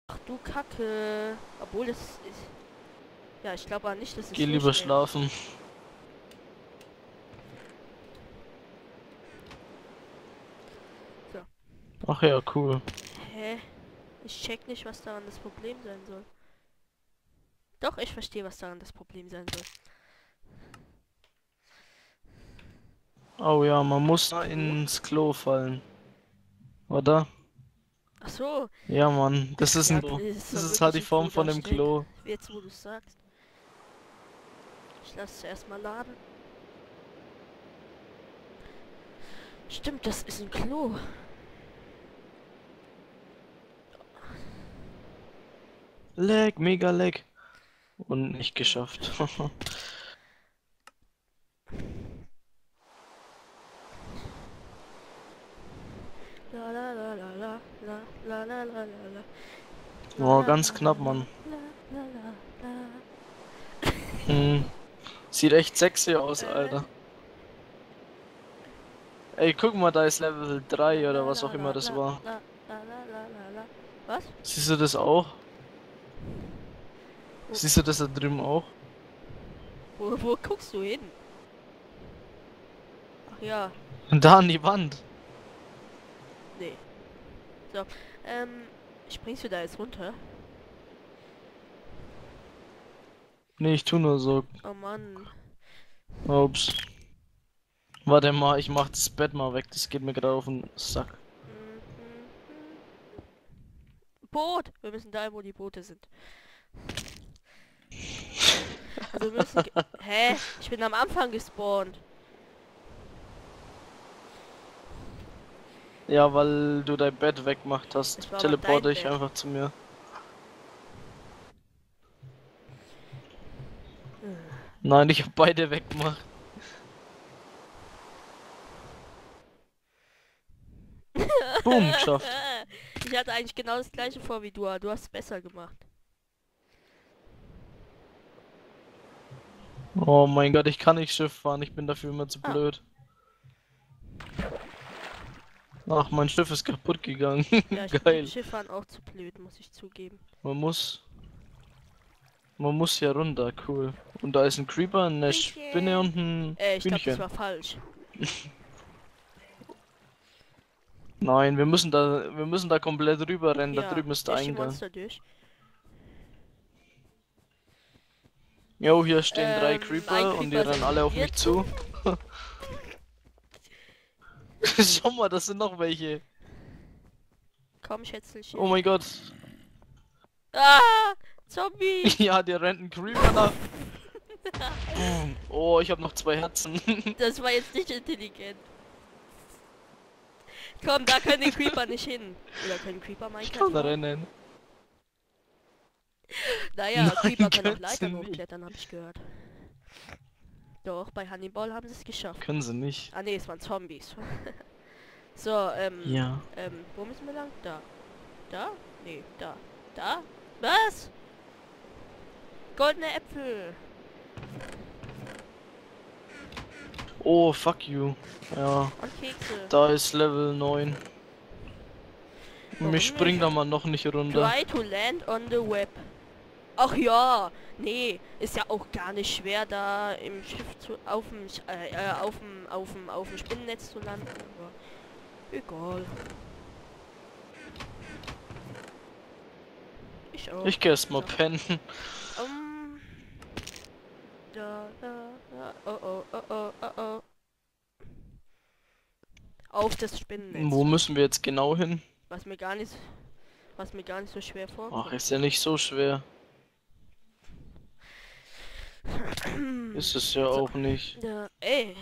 Ach du Kacke. Obwohl es ist. Ja, ich glaube aber nicht, dass es Geh so lieber schnell. schlafen. So. Ach ja, cool. Hä? Ich check nicht, was daran das Problem sein soll. Doch, ich verstehe, was daran das Problem sein soll. Oh ja, man muss ins Klo fallen. Oder? Ach so. Ja, Mann. Das ist Ja, ein das Klo. ist Das doch ist halt wirklich die ein Form von dem Klo-Darstellung. Klo. Jetzt, wo du es sagst. Ich lasse es erstmal laden. Stimmt, das ist ein Klo. Lag, mega lag. Und nicht geschafft. La la la la la la la la la la la. La Oh, la ganz la la knapp, la Mann. la la la Hm. Sieht echt sexy aus, la. Alter. Ey, guck mal, da ist Level La 3 oder la was la auch immer la das la war. la la la la la la. Was? Siehst du das auch? Wo, Siehst du das da drüben auch? wo guckst du hin? Ach ja, Da an die Wand. nee. So, springst du da jetzt runter? Nee, ich tu nur so. Oh Mann. Ups. Warte mal, ich mach das Bett mal weg. Das geht mir gerade auf den Sack. Mm, mm, mm. Boot! Wir müssen da, wo die Boote sind. Also wir müssen... Hä? Ich bin am Anfang gespawnt. Ja, weil du dein Bett weggemacht hast. Es war aber dein Teleporte ich Bett. einfach zu mir. Nein, ich hab beide weggemacht. Boom, geschafft. Ich hatte eigentlich genau das gleiche vor wie du, aber du hast es besser gemacht. Oh mein Gott, ich kann nicht Schiff fahren. Ich bin dafür immer zu Ah, blöd. Ach, mein Schiff ist kaputt gegangen. ja, ich bin mit Geil. Schifffahren auch zu blöd, muss ich zugeben. Man muss. Man muss hier runter, cool. Und da ist ein Creeper, eine Spinne Hühnchen. und ein Ich glaube, das Hühnchen. war falsch. Nein, wir müssen da komplett rüber rennen. Da Ja, drüben ist der durch die Eingang. Monster durch. Jo, hier stehen 3 Ein Creeper und die Creeper rennen alle auf mich selektiert. zu. Schau mal, das sind noch welche. Komm, Schätzelchen. Oh mein Gott. Ah! Zombie! Ja, der rennt ein Creeper nach. Oh, ich habe noch 2 Herzen. Das war jetzt nicht intelligent. Komm, da können die Creeper nicht hin. Oder können Creeper Ich Minecraft kann fahren? rennen. Naja, Nein, Creeper können auch können sie Leitern nicht. hochklettern, habe ich gehört. Doch, bei Hannibal haben sie es geschafft. Können sie nicht. Ah ne, es waren Zombies. So, Ja. wo müssen wir lang? Da. Da? Nee, da. Da? Was? Goldene Äpfel. Oh, fuck you. Ja, Und Kekse. da ist Level 9. Warum Ich spring nicht? da mal noch nicht runter. Try to land on the web. Ach ja, nee, ist ja auch gar nicht schwer, da im Schiff zu, auf dem Spinnennetz zu landen. Aber egal. Ich auch. Ich geh erst mal So. pennen. Da. Oh oh, oh oh, oh oh. Auf das Spinnennetz. Wo müssen wir jetzt genau hin? Was mir gar nicht so schwer Ach, vorkommt. ist ja nicht so schwer. Ist es ja auch nicht. Ja, ey.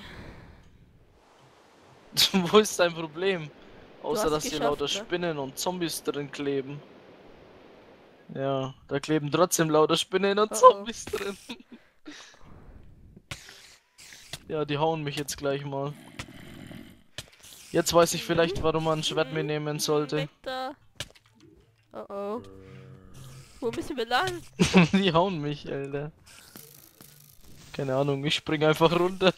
Wo ist dein Problem? Außer hast dass es hier geschafft, lauter ne? Spinnen und Zombies drin kleben. Ja, da kleben trotzdem lauter Spinnen und Oh oh. Zombies drin. Ja, die hauen mich jetzt gleich mal. Jetzt weiß ich vielleicht, warum man ein Schwert mitnehmen sollte. Weg da. Oh oh. Wo müssen wir lang? Die hauen mich, Alter. Keine Ahnung, ich spring einfach runter.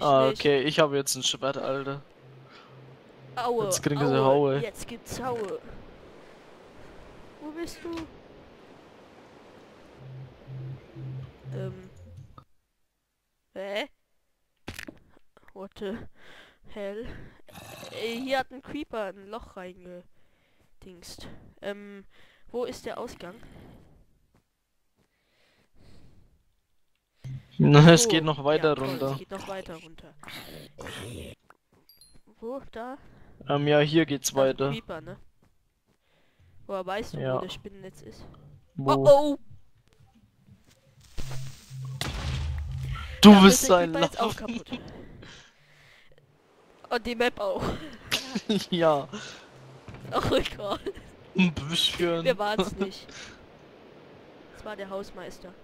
Ah, nicht. okay, ich habe jetzt ein Schwert, Alter. Aue, Jetzt kriegen sie Aue, Haue. jetzt gibt's Haue. Wo bist du? Hä? What the hell? Hier hat ein Creeper ein Loch reingedingst. Wo ist der Ausgang? Na, es So, geht noch weiter ja, toll, runter. es geht noch weiter runter. Wo? Da? Ja, hier geht's Da ist ein weiter. Creeper, ne? Woher weißt du, Ja. wo das Spinnennetz ist? Wo? Oh oh! Du Dafür bist ist so der ein Creeper jetzt auch Lappen. kaputt. Und die Map auch. Ja, Oh mein Gott. ein bisschen. Wir waren's nicht. Das war der Hausmeister.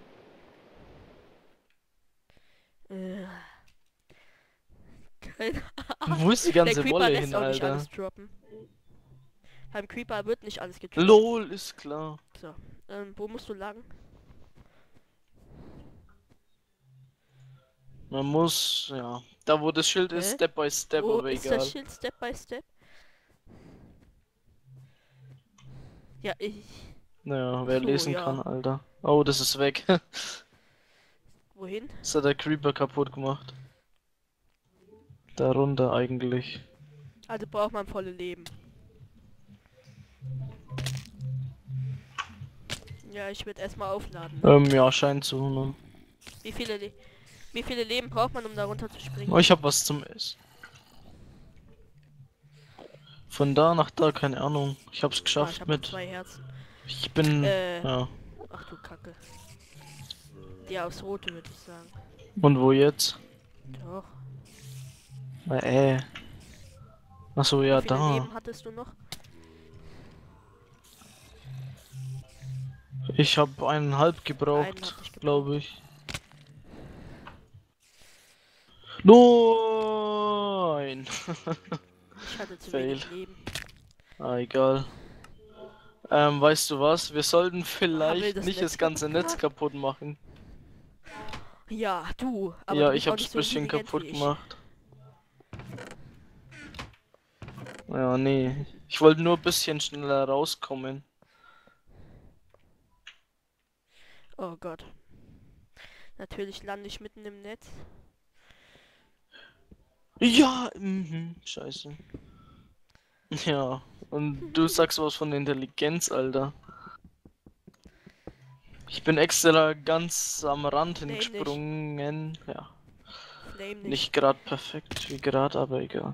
Keine Ahnung. Wo ist die Der ganze Creeper Wolle lässt hin, auch nicht Alter? alles droppen. Beim Creeper wird nicht alles gedroppt. LOL, ist klar. So, wo musst du lang? Man muss, ja. Da wo das Schild ist, Hä? Step by Step, Wo aber ist egal. das Schild Step by Step? Ja, ich. Naja, wer So, lesen ja. kann, Alter. Oh, das ist weg. Wohin? Das hat der Creeper kaputt gemacht. Darunter eigentlich. Also braucht man volle Leben. Ja, ich würde erstmal aufladen. Ne? Ja, scheint so, ne? Wie viele Leben braucht man, um da runter zu springen? Oh, ich hab was zum Essen. Von da nach da, keine Ahnung. Ich hab's Ah, geschafft ich hab mit. 2 Herzen. Ich bin. Ja. Ach du Kacke. Die aufs Rote würde ich sagen. Und wo jetzt? Doch. Achso, ja, Wie viele da. Leben hattest du noch? Ich hab 1,5 Einen hab gebraucht, ich gebraucht. glaube ich. Nein! Ich hatte zu Fail. wenig Leben. Ah, egal. Weißt du was? Wir sollten will vielleicht das nicht Netz das ganze kaputt Netz kaputt machen. Ja, du. Aber Ja, du bist ich auch hab's nicht ein so bisschen intelligent kaputt wie ich. gemacht. Ja, nee. Ich wollte nur ein bisschen schneller rauskommen. Oh Gott. Natürlich lande ich mitten im Netz. Ja, scheiße. Ja, und du sagst was von Intelligenz, Alter. Ich bin extra ganz am Rand Flame nicht. hingesprungen. Ja, Flame nicht. nicht gerade perfekt wie gerade, aber egal.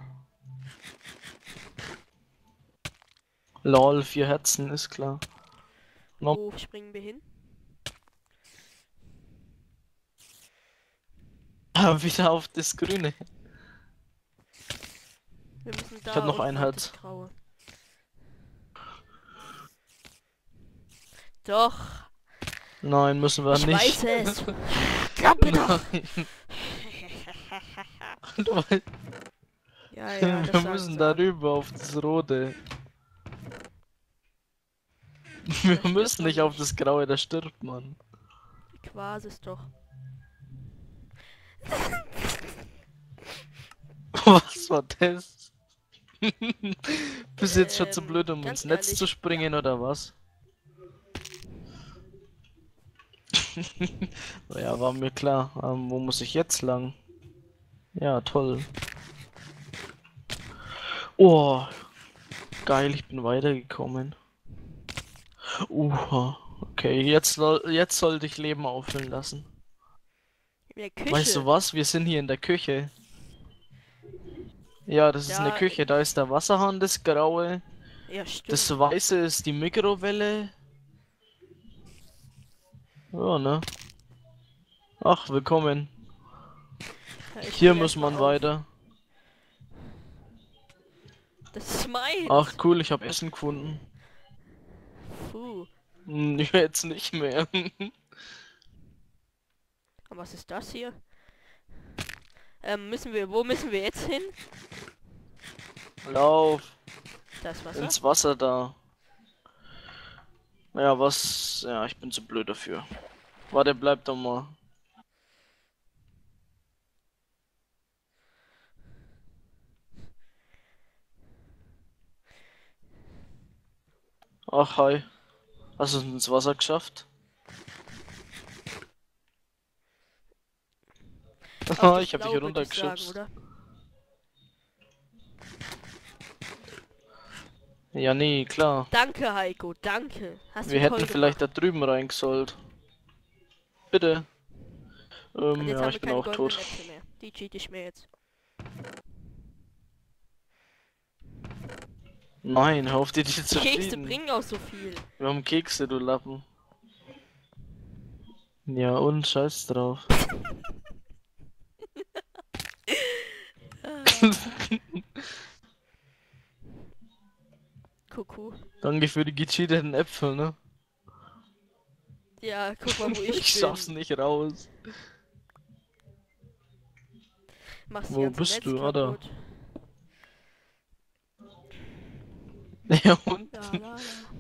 Lol, 4 Herzen, ist klar. No. Wo springen wir hin? Wieder auf das Grüne. Wir müssen da hab noch unten ein auf Herz. das Graue. Doch, Nein, müssen wir ich nicht. weiß es. Klappe doch. Nein. Du weißt, Ja, ja, das wir sagen müssen sie darüber auf das Rote. Wir stirbt müssen man nicht auf nicht. das Graue, da stirbt man. Ich weiß es doch. Was war das? Bist du jetzt schon zu blöd, um ganz ins Netz ehrlich, zu springen, oder was? Ja, war mir klar. Wo muss ich jetzt lang? Ja, toll. Oh, geil, ich bin weitergekommen. Okay, jetzt sollte ich Leben auffüllen lassen. In der Küche. Weißt du was? Wir sind hier in der Küche. Ja, das ist eine Ja, Küche. Da ist der Wasserhahn, das Graue. Ja, stimmt. Das Weiße ist die Mikrowelle. Ja, ne? Ach, willkommen. Ja, ich Hier geh muss erst man mal auf. weiter. Das ist meins. Ach, cool, ich habe Essen gefunden. Puh. Jetzt nicht mehr. Und was ist das hier? Wo müssen wir jetzt hin? Lauf Das Wasser? ins Wasser da. Ja, was? Ja, ich bin zu blöd dafür. Warte, bleib doch mal. Ach, hi. Hast du es ins Wasser geschafft? Auf Ich die hab dich Blau, würde ich sagen, runtergeschubst. oder? Ja, nee, klar. Danke, Heiko, danke. Hast du Wir hätten toll vielleicht da gemacht. drüben reingesollt. Bitte. Und jetzt Ja, haben ich wir bin keine auch goldenen tot. Äpfel mehr. Die cheat ich mir jetzt. Nein, hör auf dir die zu Kekse cheaten. bringen auch so viel. Wir haben Kekse, du Lappen. Ja, und scheiß drauf. Kuckuck. Danke für die gecheateten Äpfel, ne? Ja, guck mal, wo ich Ich schaff's bin. nicht raus. Machst die Wo ganze bist Netz du, Ada? kaputt. Ja, und? La la la.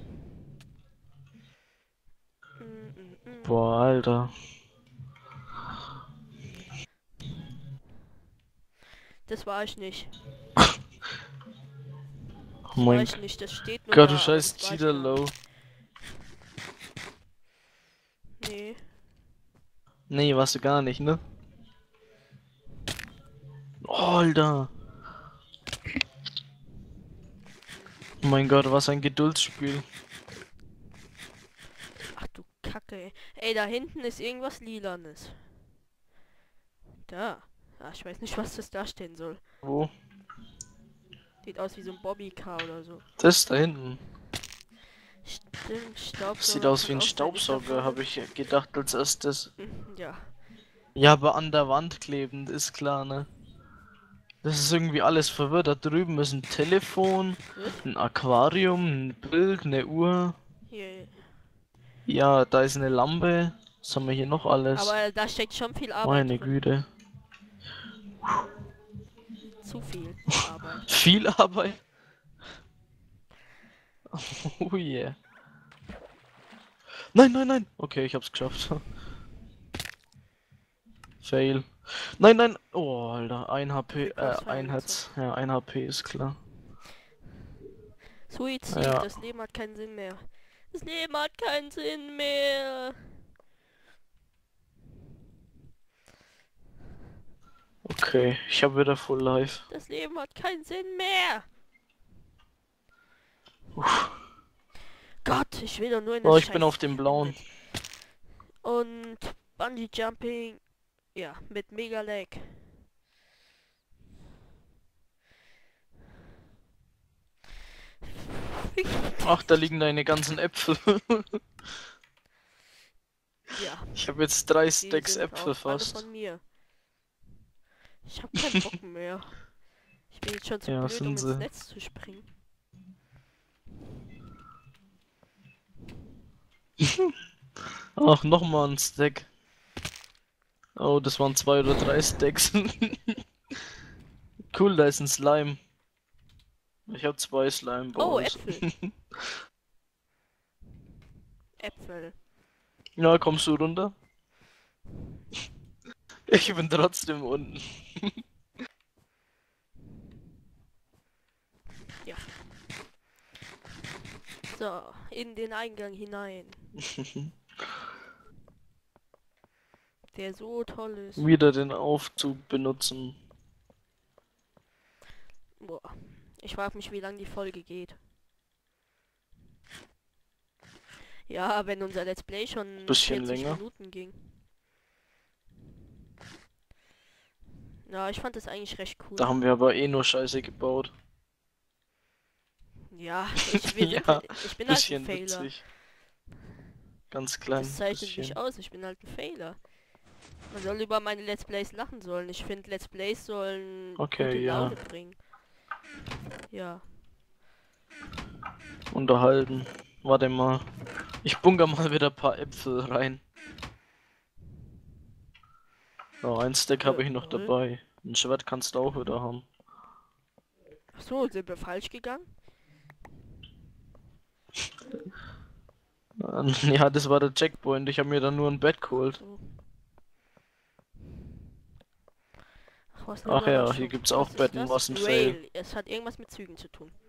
Mm. Boah, Alter. Das war ich nicht. Oh Das war mein ich nicht. Das steht nur Gott, du da, aber scheiß das war ich Cheater gar Low. nicht. Nee. Nee, warst du gar nicht, ne? Oh, Alter. Oh mein Gott, was ein Geduldsspiel. Ach du Kacke, ey. Ey, da hinten ist irgendwas Lilanes. Da. Ah, ich weiß nicht, was das darstellen soll. Wo? Sieht aus wie so ein Bobbycar oder so. Das da hinten. Stimmt, Das Staubsauger. sieht aus wie kann ein auch sein, liegt da Staubsauger, vorne. habe ich gedacht als erstes. Ja. Ja, aber an der Wand klebend, ist klar, ne? Das ist irgendwie alles verwirrt. Da drüben ist ein Telefon, Was? ein Aquarium, ein Bild, eine Uhr. Hier. Ja, da ist eine Lampe. Was haben wir hier noch alles? Aber da steckt schon viel Arbeit Meine drin. Güte. Zu viel Arbeit. Viel Arbeit. Oh yeah. Nein, nein, nein. Okay, ich hab's geschafft. Fail. Nein, nein. Oh, Alter. 1 HP, ein Herz. Ja, 1 HP ist klar. Suizid, Ja. das Leben hat keinen Sinn mehr. Das Leben hat keinen Sinn mehr. Okay, ich habe wieder Full Life. Das Leben hat keinen Sinn mehr. Gott, ich will doch nur in das Oh, ich bin scheiß auf dem blauen. Limit. Und Bungee Jumping, ja, mit Mega Lag. Ach, da liegen deine ganzen Äpfel. Ja, Ich habe jetzt 3 die Stacks sind Äpfel auch alle fast. von mir. Ich hab keinen Bock mehr. Ich bin jetzt schon zu Ja, blöd, sind um ins sie. Netz zu springen. Ach, nochmal ein Stack. Oh, das waren 2 oder 3 Stacks. Cool, da ist ein Slime. Ich habe 2 Slime Oh, Balls. Äpfel. Äpfel. Ja, kommst du runter? Ich bin trotzdem unten. Ja. So, in den Eingang hinein. Der so toll ist. Wieder den Aufzug benutzen. Boah. Ich frage mich, wie lange die Folge geht. Ja, wenn unser Let's Play schon Bisschen 40 länger. Minuten ging. Ja, ich fand das eigentlich recht cool. Da haben wir aber eh nur Scheiße gebaut. Ja, wir Ja, sind, ich bin halt ein Bisschen Failer. witzig. Ganz klein. Das zeichnet Bisschen. mich aus, ich bin halt ein Failer. Man soll über meine Let's Plays lachen sollen. Ich finde, Let's Plays sollen Okay, gute ja. Laune bringen. Ja. Unterhalten. Warte mal. Ich bunker mal wieder ein paar Äpfel rein. Oh, ein Stack habe ich noch Jawohl. dabei. Ein Schwert kannst du auch wieder haben. Ach so, sind wir falsch gegangen? Ja, das war der Checkpoint. Ich habe mir dann nur ein Bett geholt. So. Ach, was eine Ach ja, Überraschung. hier gibt's auch Was ist Betten, das? was ein Fail. Rail. Es hat irgendwas mit Zügen zu tun.